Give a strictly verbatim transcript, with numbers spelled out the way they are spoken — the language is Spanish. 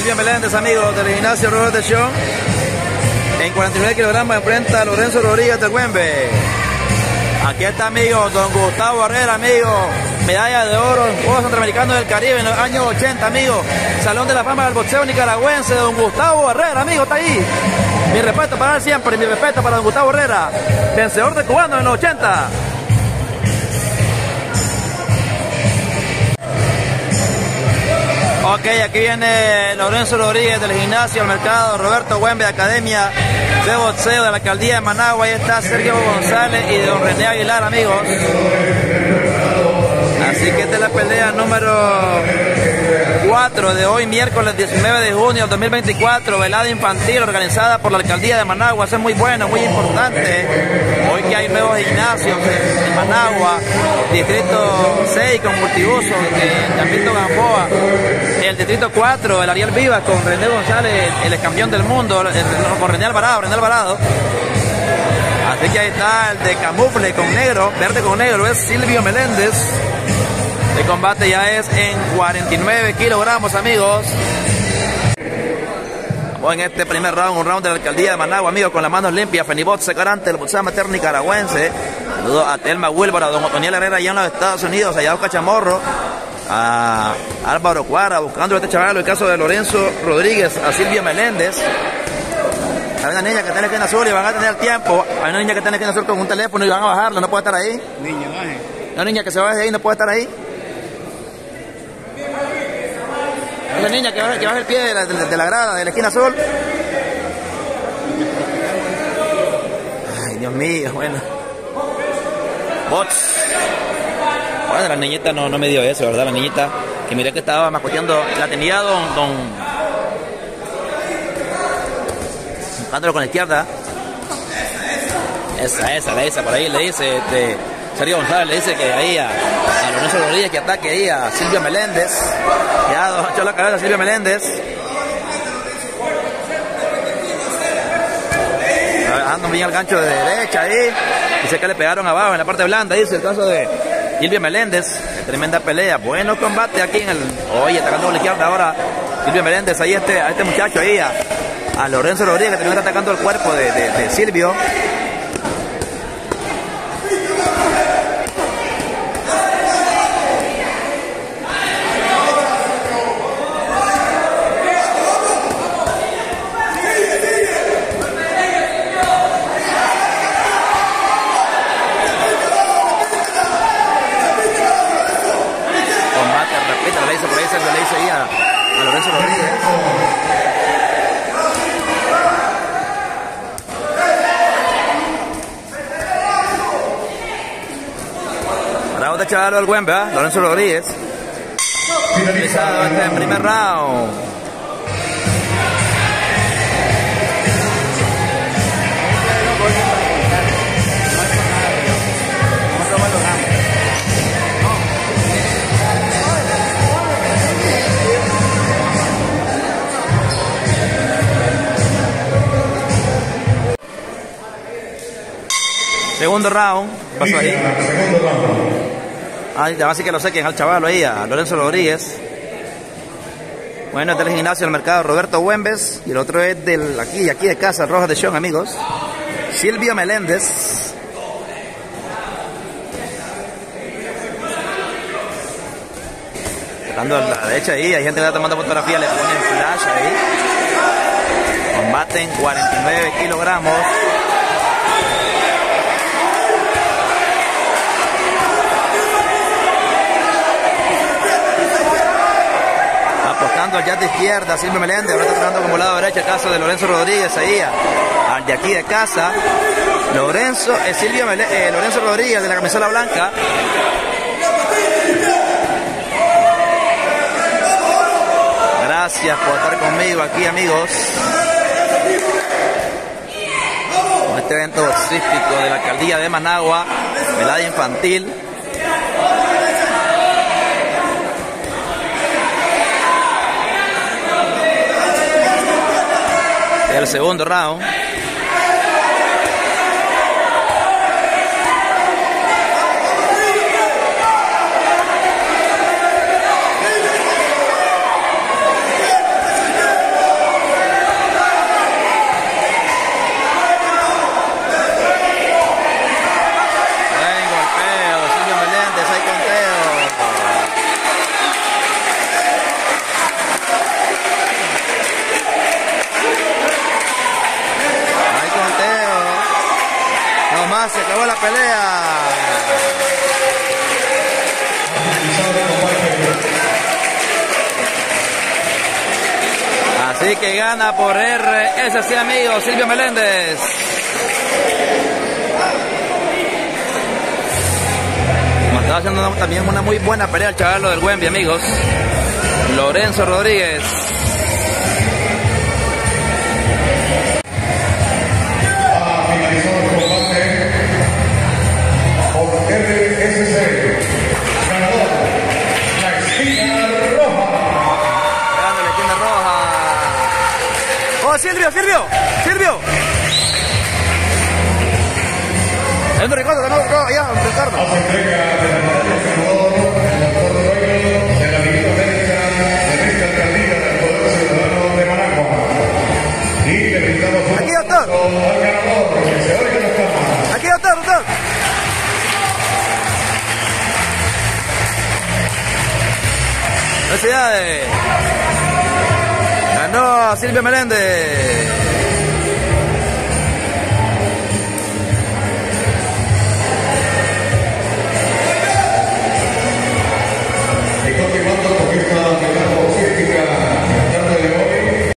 Silvio Meléndez, amigos del gimnasio Robert de Show. En cuarenta y nueve kilogramos enfrenta a Lorenzo Rodríguez de Güembe. Aquí está, amigos, don Gustavo Herrera, amigos. Medalla de oro en Juegos Centroamericanos del Caribe en los años ochenta, amigos. Salón de la Fama del Boxeo Nicaragüense, don Gustavo Herrera, amigo, está ahí. Mi respeto para él siempre, mi respeto para don Gustavo Herrera, vencedor de cubano en los ochenta. Ok, aquí viene Lorenzo Rodríguez del gimnasio al mercado Roberto Güembe, Academia de Boxeo de la Alcaldía de Managua. Ahí está Sergio González y don René Aguilar, amigos. Así que esta es la pelea número cuatro de hoy, miércoles diecinueve de junio del dos mil veinticuatro, velada infantil organizada por la Alcaldía de Managua. Eso es muy bueno, muy importante. Hoy que hay nuevos gimnasios en Managua, Distrito seis con multiuso, en Campito Gamboa, el Distrito cuatro, el Ariel Vivas con René González, el campeón del mundo, el, con René Alvarado, René Alvarado. Así que ahí está el de camufle con negro, verde con negro, es Silvio Meléndez. El combate ya es en cuarenta y nueve kilogramos, amigos. Vamos en este primer round, un round de la Alcaldía de Managua, amigos, con las manos limpias. Fenibot Secarante, el boxeo amateur nicaragüense. Saludos a Telma Wilbur, a don Otoniel Herrera allá en los Estados Unidos, allá a Oscar Chamorro, a Álvaro Cuara, buscando a este chaval, el caso de Lorenzo Rodríguez, a Silvia Meléndez. Hay una niña que tiene esquina azul y van a tener tiempo. Hay una niña que tiene esquina azul con un teléfono y van a bajarlo, no puede estar ahí. Niña, baje. Una niña que se baje ahí, no puede estar ahí. Una niña que baje, que baje el pie de la, de, de la grada, de la esquina azul. Ay, Dios mío, bueno. Bots. Bueno, la niñita no, no me dio eso, ¿verdad? La niñita que miré que estaba mascoteando, la tenía don... don buscándolo con la izquierda. Esa, esa, esa, por ahí le dice este, Sergio González, le dice que ahí a, a Lorenzo Rodríguez que ataque ahí a Silvio Meléndez. Ya echó la cabeza a Silvio Meléndez. Bajando bien el gancho de derecha ahí. Dice que le pegaron abajo en la parte blanda, dice el caso de Silvio Meléndez. Tremenda pelea, buenos combates aquí en el... Oye, atacando con la izquierda ahora Silvio Meléndez, ahí este, a este muchacho ahí, a, a Lorenzo Rodríguez, que termina atacando el cuerpo de, de, de Silvio. A Lorenzo Rodríguez. Bravo de chaval al Güembe, ¿eh? Lorenzo Rodríguez. Finalizado este primer round. Segundo round, pasó ahí. Ahí te va a decir que lo sequen al chaval ahí, a Lorenzo Rodríguez. Bueno, este es el gimnasio del mercado Roberto Güembes. Y el otro es del aquí, aquí de casa, Rojas de Show, amigos. Silvio Meléndez. Tratando a la derecha ahí, hay gente que está tomando fotografía, le ponen flash ahí. Combate en cuarenta y nueve kilogramos. Apostando al jab de izquierda, Silvio Meléndez, ahora está tratando como lado derecho el caso de Lorenzo Rodríguez ahí, al de aquí de casa. Lorenzo, eh, Silvio Melé, eh, Lorenzo Rodríguez de la camisola blanca. Gracias por estar conmigo aquí, amigos. Con este evento boxístico de la Alcaldía de Managua, velada infantil. El segundo round. pelea. Así que gana por R S C, amigos, Silvio Meléndez. Como estaba haciendo también una muy buena pelea el chaval del Wemby, amigos. Lorenzo Rodríguez. R S C, ganador, la esquina roja. Ganando la esquina roja. ¡Oh, Silvio, Silvio! ¡Silvio! Es un Ricardo, no, no, allá, Ricardo. Hace entrega de la medalla ganador, el doctor Dueño de la Divina América de esta alcaldía del Poder Ciudadano de Managua. Y le brindamos un Aquí, doctor. al ganador, que se oiga las cámaras. Aquí, doctor, doctor. Felicidades. Ganó Silvio Meléndez.